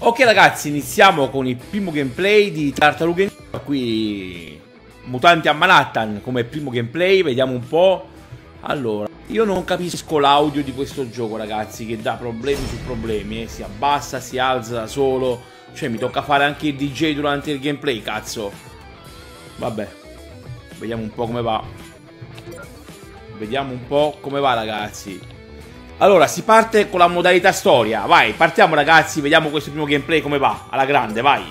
Ok ragazzi, iniziamo con il primo gameplay di Tartarughe Ninja. Qui mutanti a Manhattan come primo gameplay, vediamo un po'. Allora, io non capisco l'audio di questo gioco ragazzi, che dà problemi su problemi, si abbassa, si alza da solo. Cioè mi tocca fare anche il DJ durante il gameplay, cazzo. Vabbè, vediamo un po' come va. Vediamo un po' come va ragazzi. Allora, si parte con la modalità storia. Vai, partiamo ragazzi, vediamo questo primo gameplay come va. Alla grande, vai.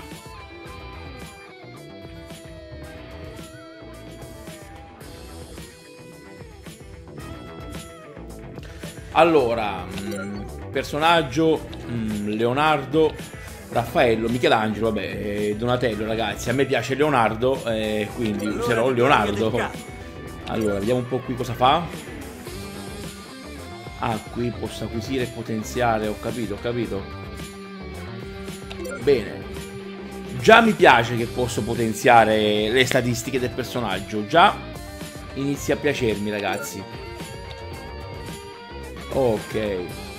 Allora, personaggio, Leonardo, Raffaello, Michelangelo, vabbè, Donatello ragazzi. A me piace Leonardo, quindi userò Leonardo. Allora, vediamo un po' qui cosa fa. Ah, qui posso acquisire e potenziare, ho capito, ho capito. Bene. Già mi piace che posso potenziare le statistiche del personaggio. Già inizia a piacermi, ragazzi. Ok.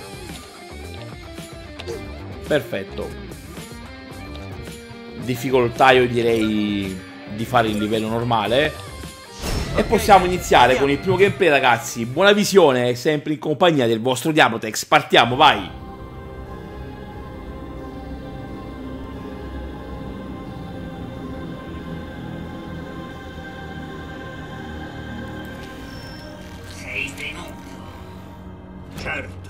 Perfetto. Difficoltà io direi di fare il livello normale. E possiamo iniziare con il primo gameplay ragazzi. Buona visione, sempre in compagnia del vostro Diablotex. Partiamo, vai. Sei venuto? Certo.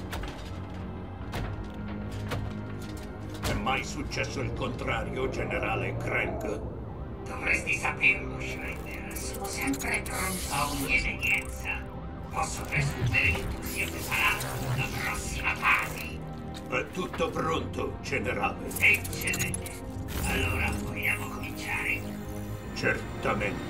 È mai successo il contrario, generale Krang? Dovresti saperlo, Shredder. Sono sempre pronto a ogni evenienza. Posso presumere che tu sia preparato per la prossima fase. È tutto pronto, generale. Eccellente. Allora vogliamo cominciare? Certamente.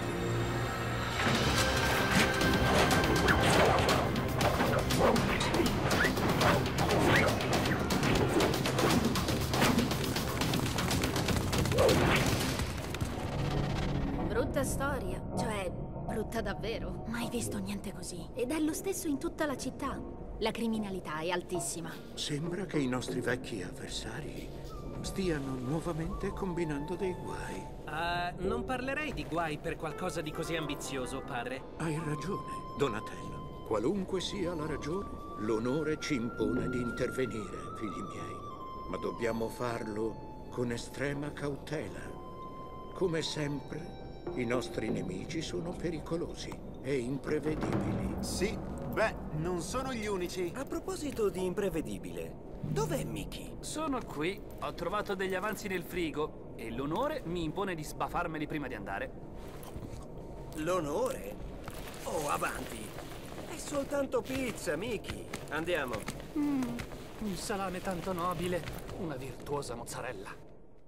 Brutta storia, cioè brutta davvero. Mai visto niente così. Ed è lo stesso in tutta la città. La criminalità è altissima. Sembra che i nostri vecchi avversari stiano nuovamente combinando dei guai. Non parlerei di guai per qualcosa di così ambizioso, padre. Hai ragione, Donatello. Qualunque sia la ragione, l'onore ci impone di intervenire, figli miei. Ma dobbiamo farlo con estrema cautela. Come sempre, i nostri nemici sono pericolosi e imprevedibili. Sì, beh, non sono gli unici. A proposito di imprevedibile, dov'è Mickey? Sono qui, ho trovato degli avanzi nel frigo e l'onore mi impone di sbafarmeli prima di andare. L'onore? Oh, avanti! È soltanto pizza, Mickey. Andiamo. Un salame tanto nobile, una virtuosa mozzarella.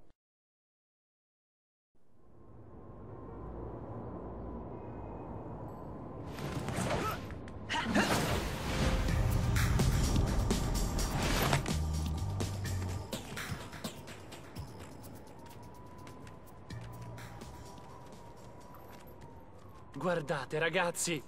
Guardate ragazzi,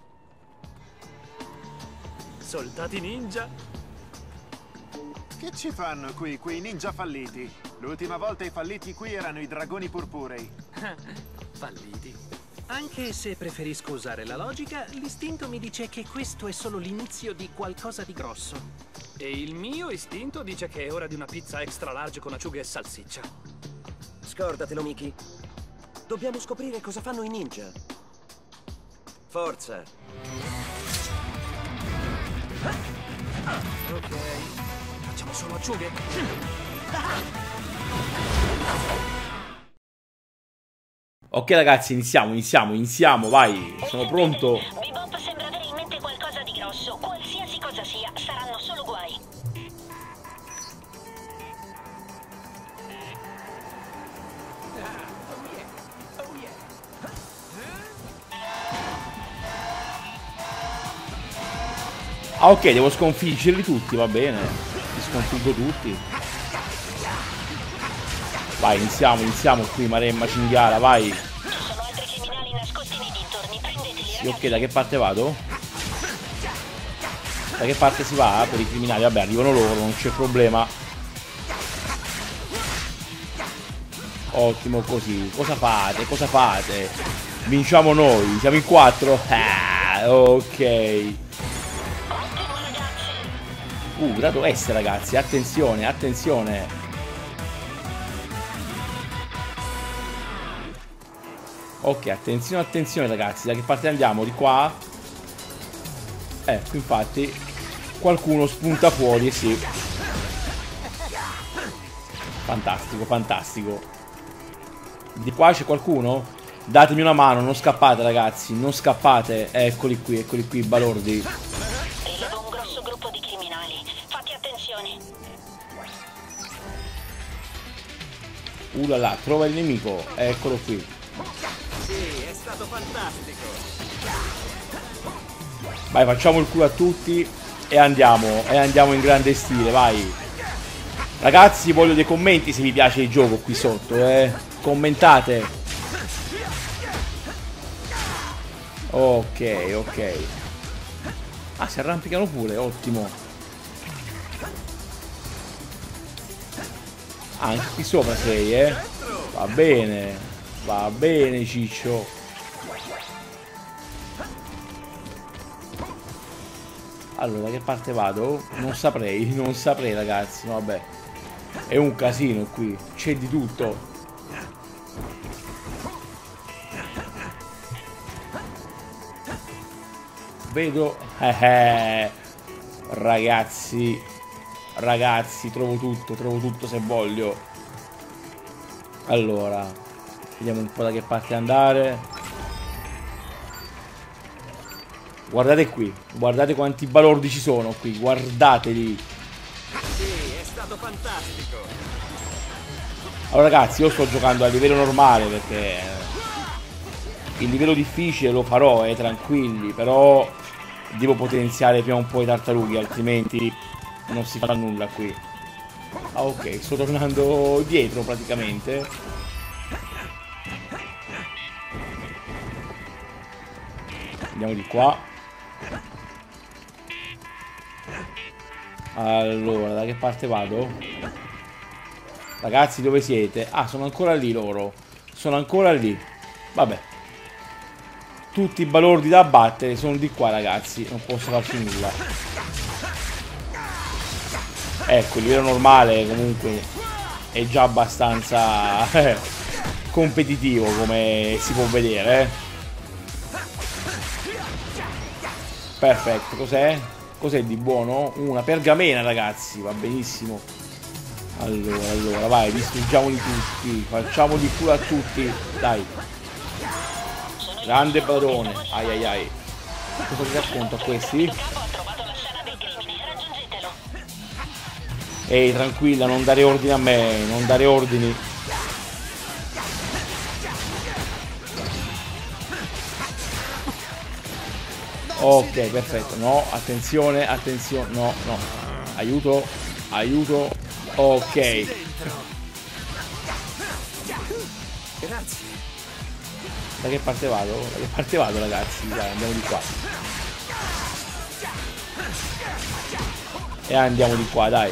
soldati ninja. Che ci fanno qui, quei ninja falliti? L'ultima volta i falliti qui erano i dragoni purpurei. Falliti. Anche se preferisco usare la logica, l'istinto mi dice che questo è solo l'inizio di qualcosa di grosso. E il mio istinto dice che è ora di una pizza extra large con acciughe e salsiccia. Scordatelo, Mickey. Dobbiamo scoprire cosa fanno i ninja. Forza! Ok, facciamo solo acciughe. Ok ragazzi, iniziamo, vai. Sono pronto. Bebop sembra avere in mente qualcosa di grosso. Qualsiasi cosa sia, saranno solo guai. Ah ok, devo sconfiggerli tutti, va bene. Li sconfiggo tutti. Vai, iniziamo qui, Maremma Cinghiala, vai. Ci sono altri criminali nascosti nei dintorni, prendeteli. Sì, ok, da che parte vado? Da che parte si va per i criminali? Vabbè, arrivano loro, non c'è problema. Ottimo così. Cosa fate? Cosa fate? Vinciamo noi. Siamo in 4. Ah, ok. Grado S, ragazzi. Attenzione, attenzione. Ok, attenzione, attenzione, ragazzi. Da che parte andiamo? Di qua? Ecco, infatti qualcuno spunta fuori, sì. Fantastico, fantastico. Di qua c'è qualcuno? Datemi una mano, non scappate, ragazzi. Non scappate. Eccoli qui, i balordi. Rilevo un grosso gruppo di criminali. Fate attenzione. Là, trova il nemico. Eccolo qui. Sì, è stato fantastico. Vai, facciamo il culo a tutti e andiamo in grande stile, vai. Ragazzi, voglio dei commenti se vi piace il gioco qui sotto, commentate. Ok, ok. Ah, si arrampicano pure, ottimo. Anche qui sopra sei, va bene, ciccio. Allora, da che parte vado? Non saprei, ragazzi. No, vabbè. È un casino qui. C'è di tutto. Vedo. Ragazzi. Ragazzi, trovo tutto se voglio. Allora, vediamo un po' da che parte andare. Guardate qui, guardate quanti balordi ci sono qui, guardateli. Sì, è stato fantastico. Allora ragazzi, io sto giocando a livello normale perché il livello difficile lo farò, tranquilli, però devo potenziare prima un po' i tartarughi, altrimenti non si farà nulla qui. Ah, ok, sto tornando dietro praticamente. Andiamo di qua. Allora, da che parte vado? Ragazzi, dove siete? Ah, sono ancora lì loro. Sono ancora lì. Vabbè. Tutti i balordi da abbattere sono di qua, ragazzi. Non posso farci nulla. Ecco, il livello normale comunque è già abbastanza competitivo, come si può vedere. Perfetto, cos'è? Cos'è di buono? Una pergamena, ragazzi, va benissimo. Allora, vai, distruggiamoli tutti. Facciamo di culo a tutti. Dai. Grande padrone. Ai ai ai. Cosa vi racconto a questi? Ehi, tranquilla, non dare ordini a me. Non dare ordini. Ok, perfetto. No, attenzione, attenzione. No, no. Aiuto, aiuto. Ok. Grazie. Da che parte vado? Da che parte vado, ragazzi? Dai, andiamo di qua. E andiamo di qua, dai.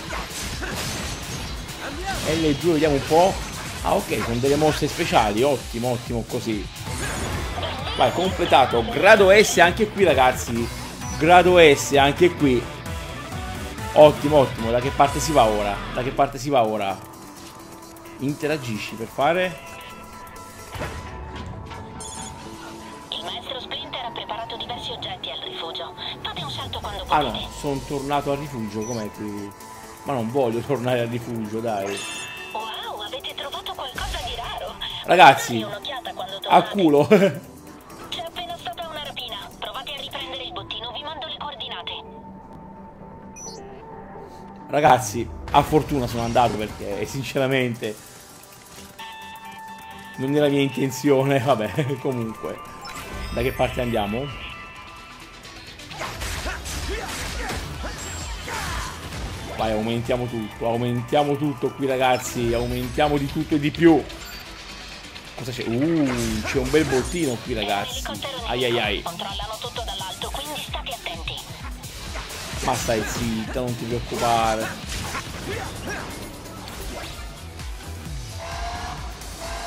L2, vediamo un po'. Ah, ok, sono delle mosse speciali. Ottimo, ottimo così. Vai, completato. Grado S anche qui, ragazzi. Grado S anche qui. Ottimo, ottimo. Da che parte si va ora? Da che parte si va ora? Interagisci per fare. Il maestro Splinter ha preparato diversi oggetti al rifugio. Fate un salto quando potete. Ah no, sono tornato al rifugio. Com'è qui? Ma non voglio tornare al rifugio, dai. Wow, avete trovato qualcosa di raro. Ragazzi, a culo. C'è appena stata una rapina. Provate a riprendere il bottino, vi mando le coordinate. Ragazzi, a fortuna sono andato perché sinceramente non era mia intenzione. Vabbè, comunque. Da che parte andiamo? Vai, aumentiamo tutto qui, ragazzi. Aumentiamo di tutto e di più. Cosa c'è? C'è un bel bottino qui, ragazzi. Ai ai ai. Controllano tutto dall'alto, quindi state attenti. Ma stai zitta, non ti preoccupare.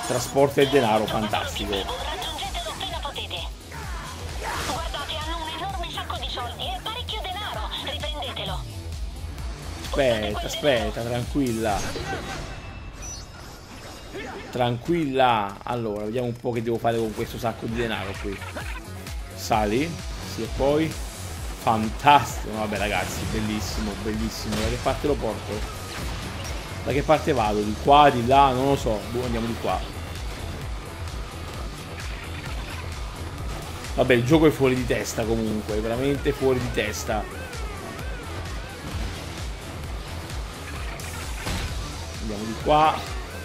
trasporta il denaro, fantastico. Raggiungetelo appena potete. Guardate, hanno un enorme sacco di soldi e parecchio denaro. Riprendetelo. Aspetta, tranquilla. Tranquilla. Allora, vediamo un po' che devo fare con questo sacco di denaro qui. Sali. Sì, e poi... Fantastico. Vabbè, ragazzi, bellissimo, bellissimo. Da che parte lo porto? Da che parte vado? Di qua, di là? Non lo so. Andiamo di qua. Vabbè, il gioco è fuori di testa comunque. È veramente fuori di testa. Andiamo di qua.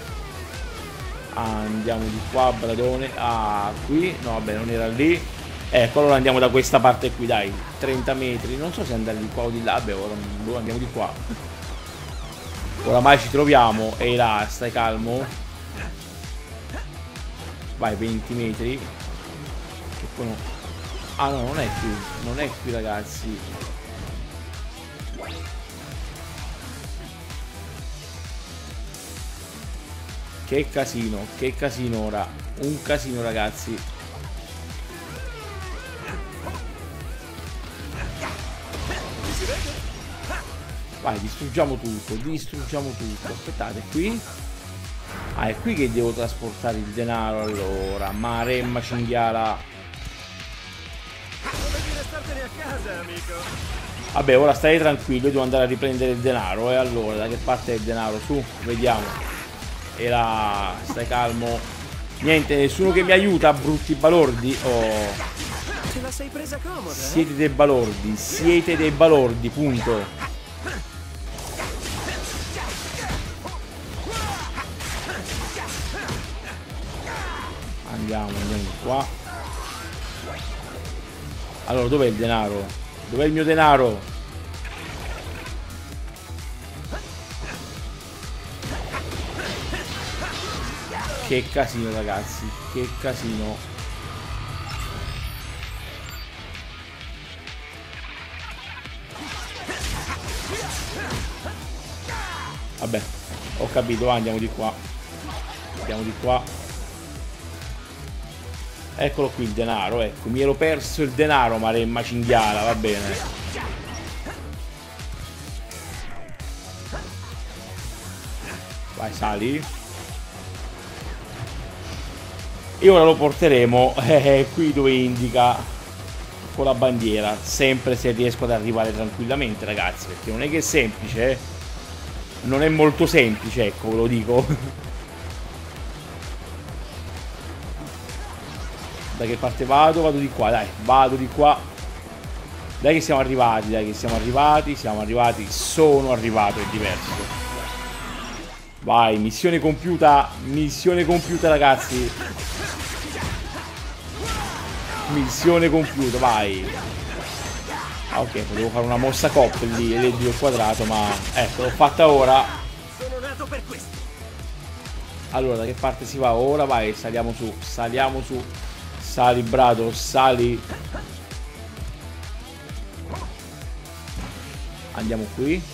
Andiamo di qua, Bradone. Ah, qui. No, vabbè, non era lì. Ecco, allora andiamo da questa parte qui, dai. 30 metri. Non so se andare di qua o di là. Beh, ora andiamo di qua. Oramai ci troviamo. E là, stai calmo. Vai, 20 metri. Che poi no. Ah no, non è qui. Non è qui, ragazzi. Che casino ora. Un casino, ragazzi. Vai, distruggiamo tutto. Aspettate, qui. Ah, è qui che devo trasportare il denaro, allora. Maremma cinghiala. Dovevi restartene a casa, amico. Vabbè, ora stai tranquillo, io devo andare a riprendere il denaro. E allora, da che parte è il denaro? Su, vediamo. E là, stai calmo. Niente, nessuno che mi aiuta, brutti balordi. Oh. Ce la sei presa comoda, Siete dei balordi, punto. Andiamo di qua. Allora, dov'è il denaro? Dov'è il mio denaro? Che casino, ragazzi. Che casino. Vabbè, ho capito, andiamo di qua. Andiamo di qua. Eccolo qui il denaro, ecco. Mi ero perso il denaro, maremma cinghiala, va bene. Vai, sali. E ora lo porteremo qui dove indica con la bandiera. Sempre se riesco ad arrivare tranquillamente, ragazzi, perché non è che è semplice, non è molto semplice, ecco, ve lo dico. Da che parte vado? Vado di qua, dai, vado di qua. Dai che siamo arrivati, sono arrivato, è diverso. Vai, missione compiuta, ragazzi. Missione compiuta, vai. Ah, ok, potevo fare una mossa coppia lì, leggi il quadrato, ma ecco, l'ho fatta ora. Sono nato per questo. Allora, da che parte si va? Ora vai, saliamo su. Sali, Brado, sali. Andiamo qui.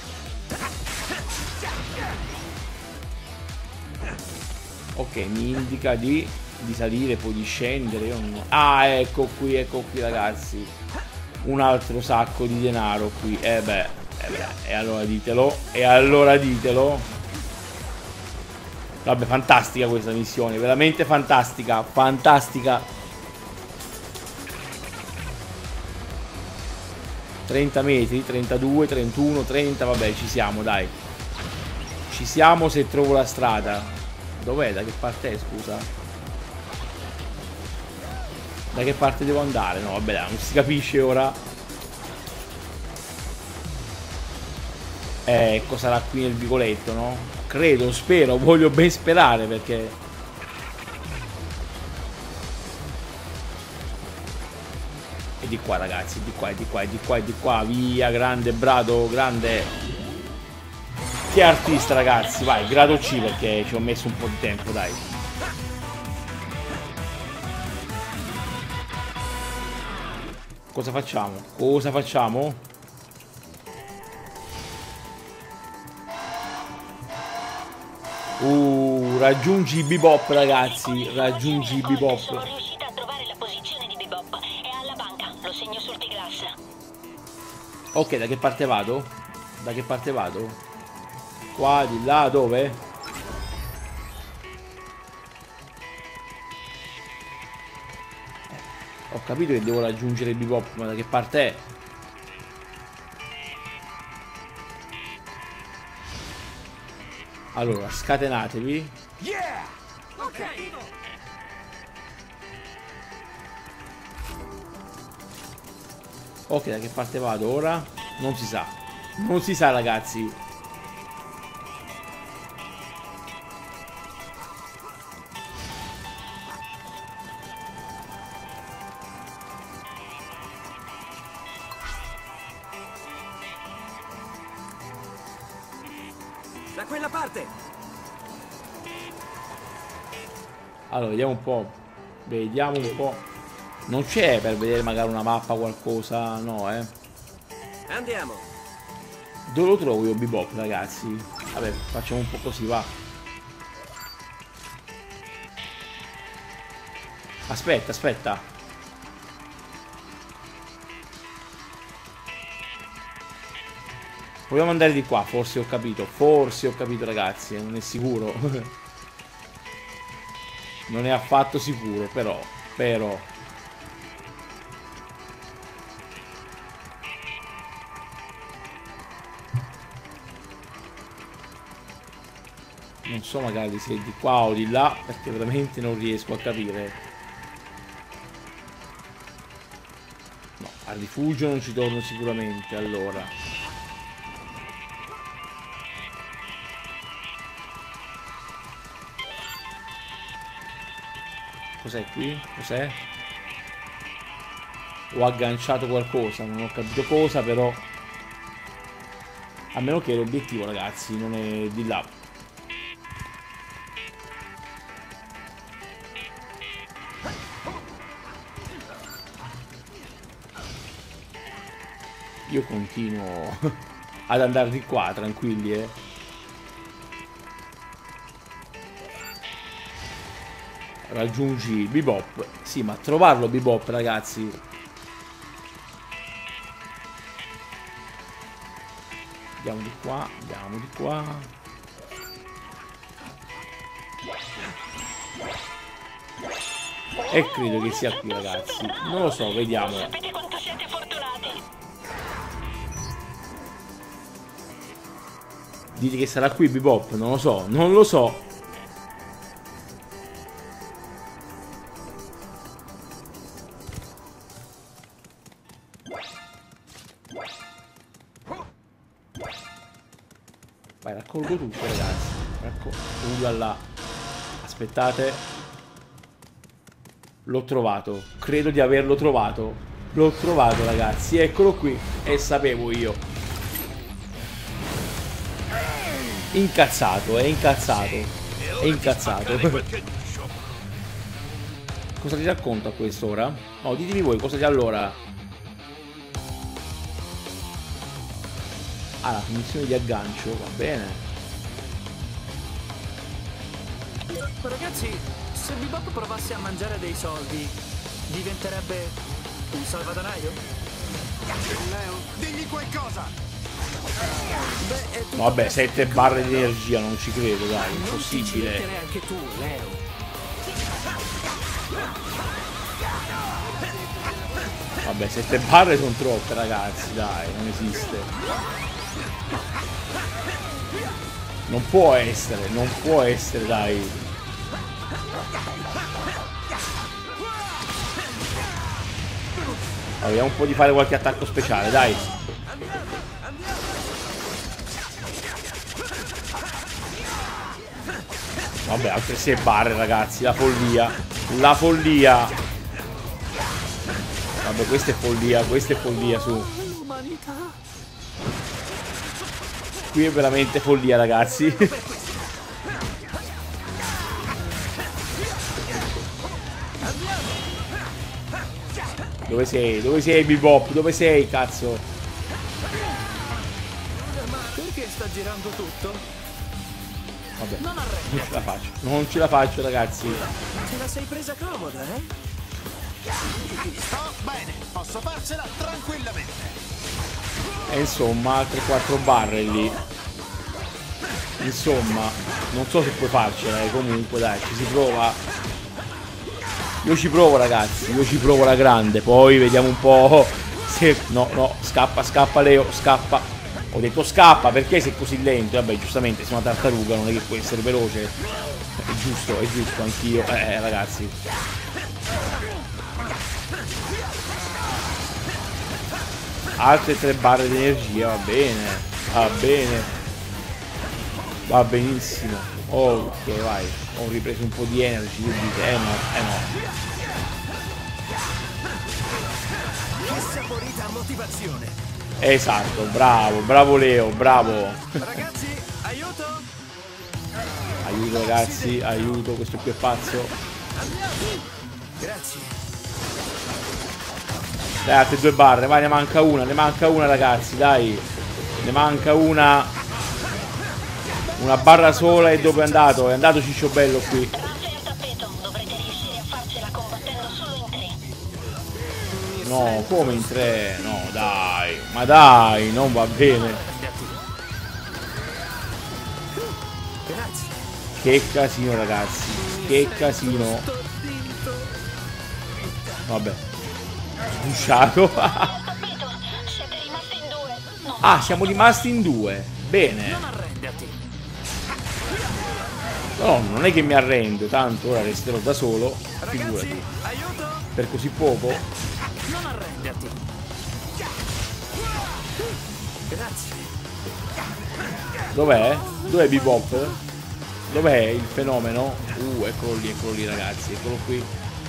Ok, mi indica di salire, poi di scendere. Io non... Ah, ecco qui, ragazzi. Un altro sacco di denaro qui. E allora ditelo. Vabbè, fantastica questa missione, veramente fantastica. 30 metri, 32, 31, 30, vabbè, ci siamo, dai. Ci siamo se trovo la strada. Dov'è? Da che parte è, scusa? Da che parte devo andare? No, vabbè, non si capisce ora. Ecco, sarà qui nel vicoletto, no? Credo, spero, voglio ben sperare perché... E di qua, ragazzi, di qua, via, grande Brado, grande. Che artista, ragazzi, vai, grado C perché ci ho messo un po' di tempo, dai. Cosa facciamo? raggiungi Bebop, ragazzi. Raggiungi Bebop. Sono riuscita a trovare la posizione di Bebop. È alla banca, lo segno sul T-Glass. Ok, da che parte vado? Da che parte vado? Qua, di là, dove? Ho capito che devo raggiungere Bebop, ma da che parte è? Allora, scatenatevi. Yeah! Ok. Ok, da che parte vado ora? Non si sa. Non si sa, ragazzi. Da quella parte. Allora, vediamo un po'. Vediamo un po'. Non c'è per vedere magari una mappa, qualcosa. No, Andiamo. Dove lo trovo io Bebop, ragazzi? Vabbè, facciamo un po' così, va. Aspetta, aspetta. Proviamo ad andare di qua, forse ho capito. Forse ho capito, ragazzi, non è sicuro. Non è affatto sicuro, però. Non so magari se è di qua o di là, perché veramente non riesco a capire. No, al rifugio non ci torno sicuramente, allora. Cos'è qui? Cos'è? Ho agganciato qualcosa, non ho capito cosa, però. A meno che l'obiettivo, ragazzi, non è di là. Io continuo ad andare di qua, tranquilli, Raggiungi Bebop. Sì, ma trovarlo Bebop, ragazzi. Andiamo di qua, andiamo di qua. E credo che sia qui, ragazzi. Non lo so, vediamo. Sapete quanto siete fortunati? Dite che sarà qui Bebop, non lo so, non lo so. Vai, raccolgo tutto, ragazzi. Là. Aspettate. L'ho trovato. Credo di averlo trovato. L'ho trovato, ragazzi. Eccolo qui. E sapevo io. Incazzato, è incazzato. È incazzato. Cosa ti racconto a quest'ora? No, ditemi voi cosa ti allora. Ah, la funzione di aggancio, va bene. Ragazzi, se Bebop provasse a mangiare dei soldi, diventerebbe un salvadanaio? Leo, digli qualcosa! Beh, vabbè, 7 barre di energia, non ci credo, dai, impossibile. Non ci anche tu, Leo. Vabbè, 7 barre sono troppe, ragazzi, dai, non esiste. Non può essere, dai. Allora, vediamo un po' di fare qualche attacco speciale, dai. Vabbè, altre 6 barre, ragazzi, la follia. La follia. Vabbè, questa è follia, su. Qui è veramente follia, ragazzi. Dove sei? Dove sei, Bebop? Dove sei, cazzo? Ma perché sta girando tutto? Vabbè, non ce la faccio. Non ce la faccio, ragazzi. Te la sei presa comoda, eh? Sto bene, posso farcela tranquillamente. E insomma, altre 4 barre lì. Insomma, non so se puoi farcela, comunque dai, ci si prova. Io ci provo, ragazzi, io ci provo la grande, poi vediamo un po' se... No, scappa, scappa Leo, scappa. Ho detto scappa, perché sei così lento? Vabbè, giustamente, sei una tartaruga, non è che puoi essere veloce. È giusto, anch'io. Ragazzi. Altre 3 barre di energia, va bene. Va bene. Va benissimo. Ok, vai. Ho ripreso un po' di energy, io dite, no. Che saporita motivazione. Esatto, bravo Leo, bravo. Ragazzi, aiuto! Aiuto, ragazzi, aiuto, questo qui è pazzo. Grazie. Dai, altre 2 barre, vai, ne manca una, ragazzi, dai. Ne manca una. Una barra sola e dove è andato? È andato Ciccio Bello qui. No, come in 3? No, dai. Ma dai, non va bene. Che casino, ragazzi. Che casino. Vabbè. Sgusciato. Ah, siamo rimasti in 2. Bene. No, non è che mi arrendo, tanto ora resterò da solo. Figurati. Per così poco. Non arrenderti. Grazie. Dov'è? Dov'è Bebop? Dov'è il fenomeno? Eccolo lì, ragazzi, eccolo qui.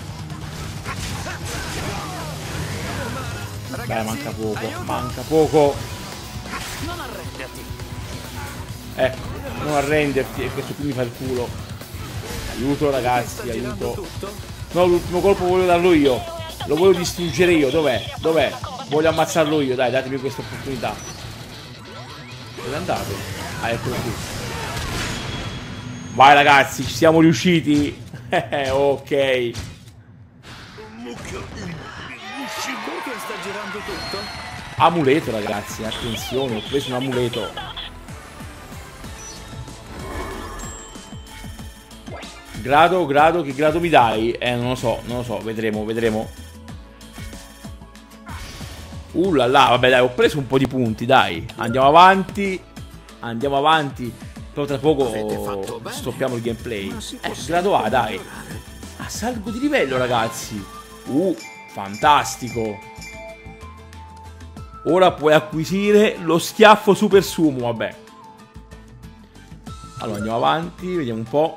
Dai, manca poco. Non arrenderti. Ecco, non arrenderti, e questo qui mi fa il culo. Aiuto, ragazzi, aiuto. No, l'ultimo colpo voglio darlo io. Lo voglio distruggere io, dov'è? Voglio ammazzarlo io, dai, datemi questa opportunità. Dove è andato? Ah, eccolo qui. Vai, ragazzi, ci siamo riusciti. Ok. Perché sta girando tutto? Amuleto, ragazzi, attenzione, ho preso un amuleto. Grado, che grado mi dai? Non lo so, vedremo. Là, vabbè, dai, ho preso un po' di punti, dai. Andiamo avanti. Però tra poco stoppiamo il gameplay. Grado A, dai. Ah, salgo di livello, ragazzi. Fantastico. Ora puoi acquisire lo schiaffo super sumo, vabbè. Allora, andiamo avanti, vediamo un po'.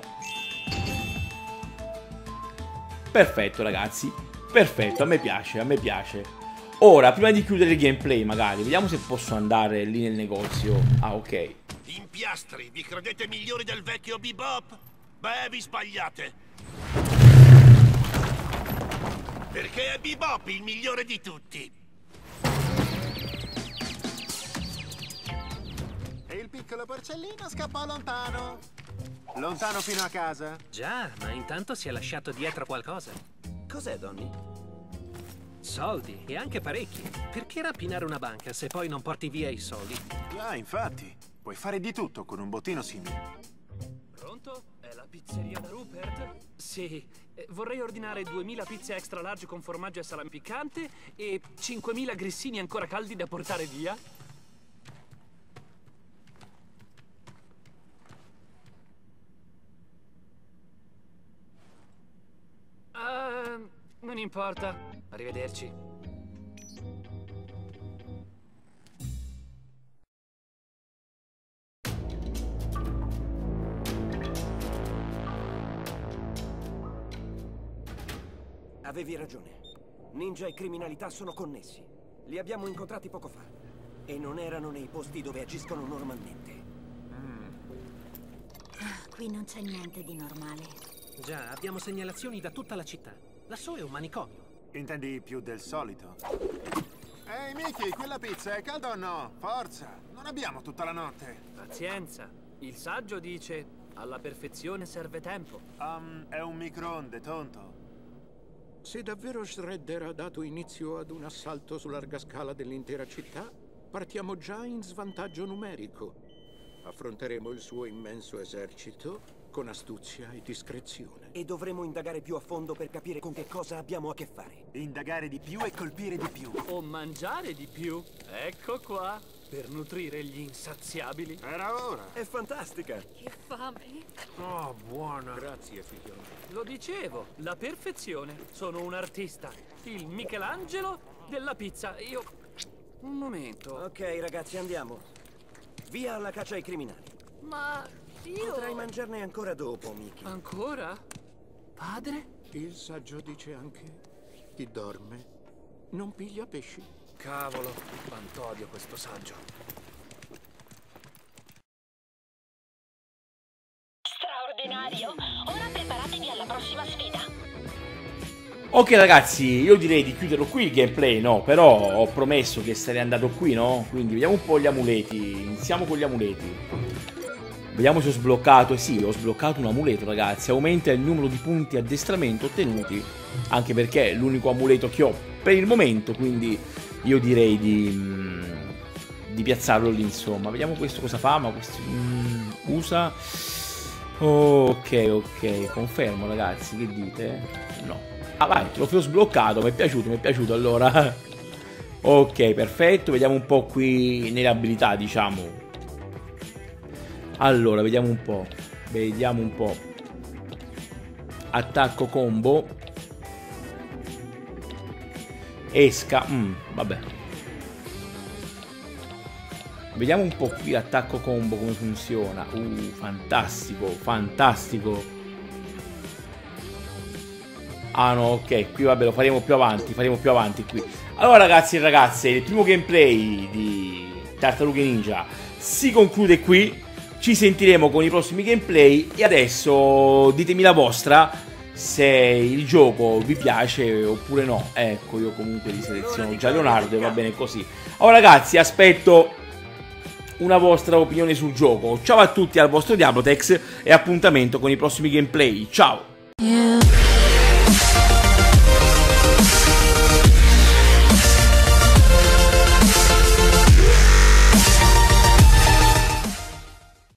Perfetto, ragazzi. Perfetto, a me piace. Ora, prima di chiudere il gameplay, magari, vediamo se posso andare lì nel negozio. Ah, ok. Impiastri, vi credete migliori del vecchio Bebop? Beh, vi sbagliate. Perché è Bebop il migliore di tutti. E il piccolo porcellino scappò lontano. Lontano fino a casa. Già, ma intanto si è lasciato dietro qualcosa. Cos'è, Donny? Soldi, e anche parecchi. Perché rapinare una banca se poi non porti via i soldi? Ah, infatti. Puoi fare di tutto con un bottino simile. Pronto? È la pizzeria da Rupert? Sì. Vorrei ordinare 2000 pizze extra large con formaggio e salame piccante e 5000 grissini ancora caldi da portare via. Non importa. Arrivederci. Avevi ragione. Ninja e criminalità sono connessi. Li abbiamo incontrati poco fa. E non erano nei posti dove agiscono normalmente. Qui non c'è niente di normale. Già, abbiamo segnalazioni da tutta la città. Lassù è un manicomio. Intendi più del solito? Ehi, Mickey, quella pizza è calda o no? Forza, non abbiamo tutta la notte. Pazienza. Il saggio dice: Alla perfezione serve tempo. È un microonde, tonto. Se davvero Shredder ha dato inizio ad un assalto su larga scala dell'intera città, partiamo già in svantaggio numerico. Affronteremo il suo immenso esercito con astuzia e discrezione. E dovremo indagare più a fondo per capire con che cosa abbiamo a che fare. Indagare di più e colpire di più. O mangiare di più. Ecco qua, per nutrire gli insaziabili. Era ora. È fantastica. Che fame. Oh, buona. Grazie, figliolo. Lo dicevo, la perfezione. Sono un artista. Il Michelangelo della pizza. Io... Un momento. Ok, ragazzi, andiamo. Via alla caccia ai criminali. Ma io... Potrai mangiarne ancora dopo, Mickey. Ancora? Padre? Il saggio dice anche: chi dorme non piglia pesci. Cavolo, quanto odio questo saggio. Straordinario. Ora preparatevi alla prossima sfida. Ok ragazzi, io direi di chiuderlo qui il gameplay, no? Però ho promesso che sarei andato qui, no? Quindi vediamo un po' gli amuleti. Iniziamo con gli amuleti. Vediamo se ho sbloccato. Sì, ho sbloccato un amuleto, ragazzi. Aumenta il numero di punti addestramento ottenuti. Anche perché è l'unico amuleto che ho per il momento. Quindi io direi di piazzarlo lì, insomma. Vediamo questo cosa fa. Ma questo usa... Ok. Confermo, ragazzi. Che dite? No. Ah vai, trofeo sbloccato, mi è piaciuto allora. Ok, perfetto, vediamo un po' qui nelle abilità, diciamo. Allora, vediamo un po'. Attacco combo. Esca, vabbè. Vediamo un po' qui l'attacco combo come funziona. Fantastico. Ah no, ok, qui vabbè lo faremo più avanti qui. Allora ragazzi e ragazze, il primo gameplay di Tartarughe Ninja si conclude qui. Ci sentiremo con i prossimi gameplay e adesso ditemi la vostra, se il gioco vi piace oppure no. Ecco, io comunque li seleziono già Leonardo e va bene così. Allora ragazzi, aspetto una vostra opinione sul gioco. Ciao a tutti, al vostro Diablotex e appuntamento con i prossimi gameplay. Ciao!